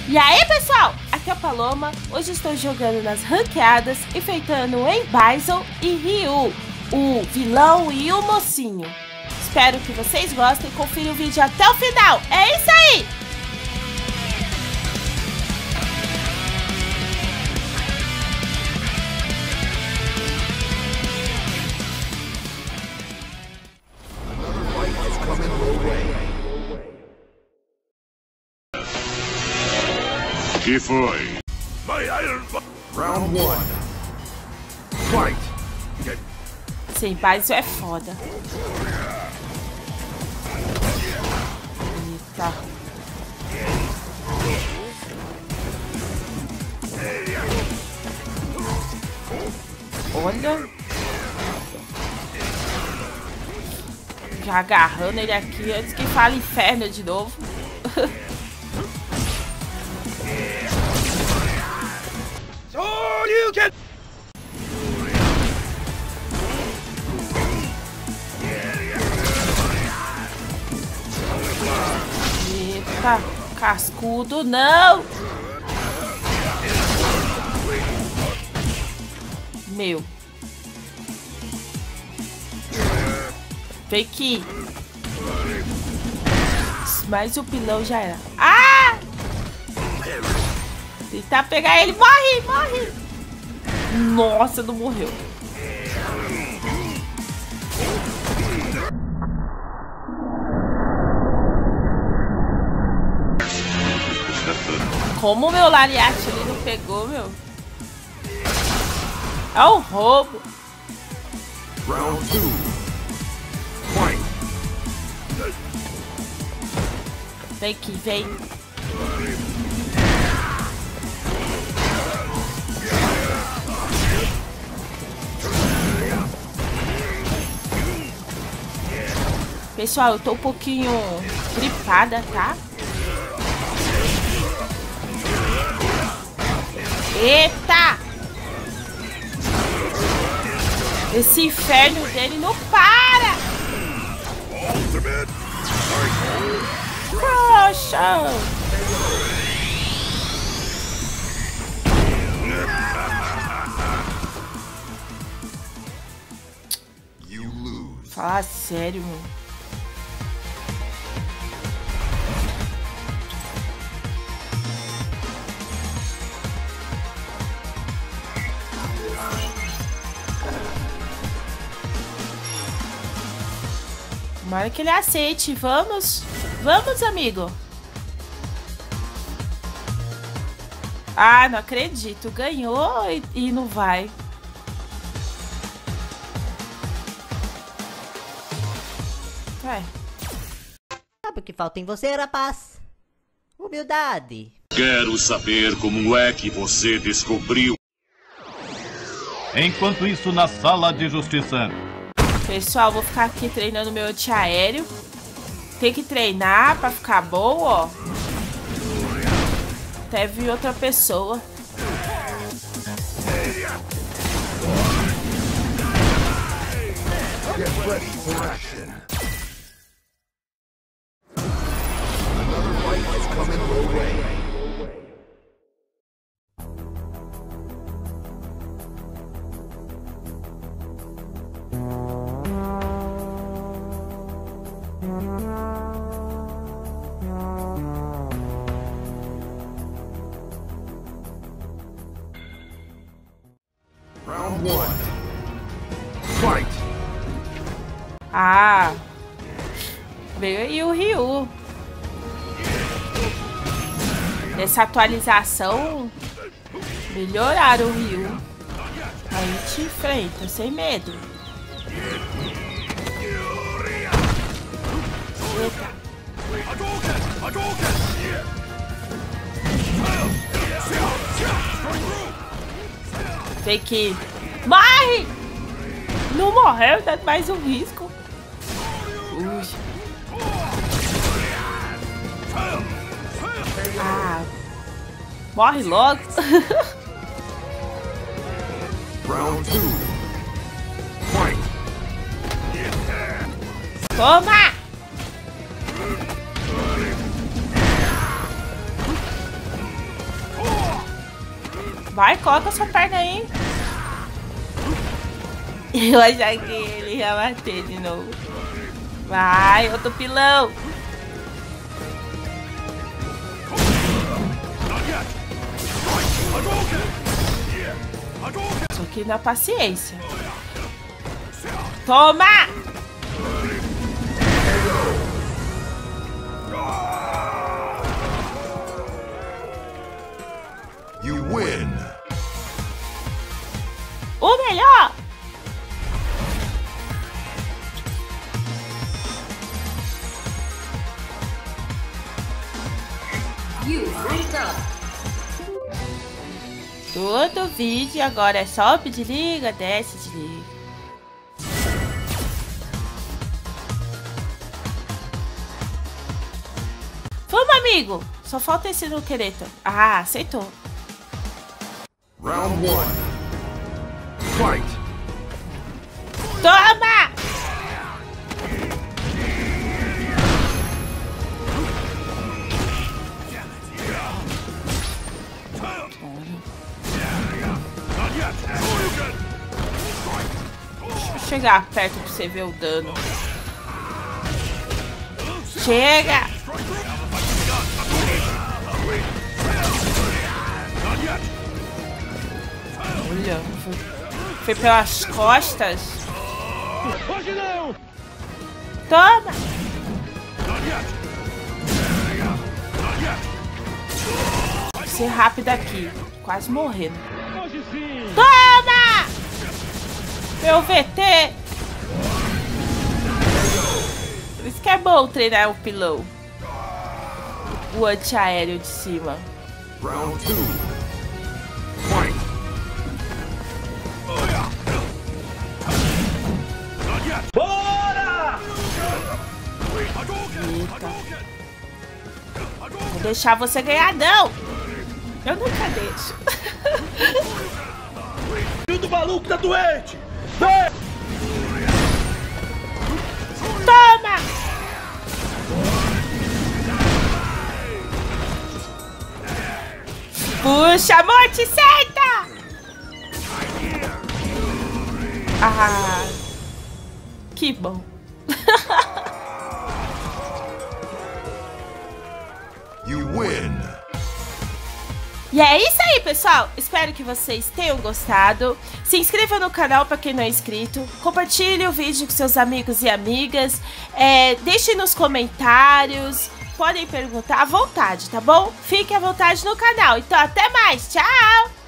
E aí pessoal, aqui é a Paloma. Hoje estou jogando nas ranqueadas, enfrentando em Bison e Ryu, o vilão e o mocinho. Espero que vocês gostem e confiram o vídeo até o final. É isso aí! Que foi? Round 1. Fight! Sim, Bison é foda. Eita. Olha. Já agarrando ele aqui antes que fale inferno de novo. Eita, cascudo, não! Meu. Vem aqui. Mas o pilão já era. Ah! Tentar pegar ele. Morre, morre! Nossa, não morreu. Como o meu lariate ali não pegou, meu? É um roubo. Round 2. Fight! Vem aqui, vem. Pessoal, eu tô um pouquinho gripada, tá? Eita! Esse inferno dele não para! Poxa! Fala sério, mano. Tomara que ele aceite. Vamos. Vamos, amigo. Ah, não acredito. Ganhou e não vai. Vai. Sabe o que falta em você, rapaz? Humildade. Quero saber como é que você descobriu. Enquanto isso, na sala de justiça. Pessoal, vou ficar aqui treinando meu antiaéreo. Tem que treinar pra ficar bom, ó. Até vi outra pessoa. Get ready for action! Another fight is coming your way. Round 1. Fight! Ah, veio aí o Ryu. Nessa atualização, melhoraram o Ryu. A gente enfrenta, sem medo. Eita. Vem aqui. Morre! Não morreu, dá mais um risco. Ui. Ah. Morre logo. Round 2. Fight! Vai, coloca sua perna aí. Eu achei que ele ia bater de novo. Vai, outro pilão. Só que na paciência. Toma! You win. O melhor! Todo vídeo agora é sobe, desliga, desce, desliga. Vamos, amigo! Só falta esse no quereto. Ah, aceitou. Round 1. Fight. Toma! Deixa eu chegar perto pra você ver o dano. Chega! Olha, foi pelas costas. Hoje não! Toma! Tem que ser rápido aqui. Quase morrendo. Hoje sim! Toma! Meu VT! Por isso que é bom treinar o pilão. O antiaéreo de cima. Round 2. Fight. Bora! Eita. Vou deixar você ganhar, não! Eu nunca deixo. O do maluco tá doente! Toma! Puxa, Morticeta! Ah, que bom. You win. E é isso aí, pessoal. Espero que vocês tenham gostado. Se inscreva no canal para quem não é inscrito. Compartilhe o vídeo com seus amigos e amigas. Deixe nos comentários. Podem perguntar à vontade, tá bom? Fique à vontade no canal. Então, até mais. Tchau!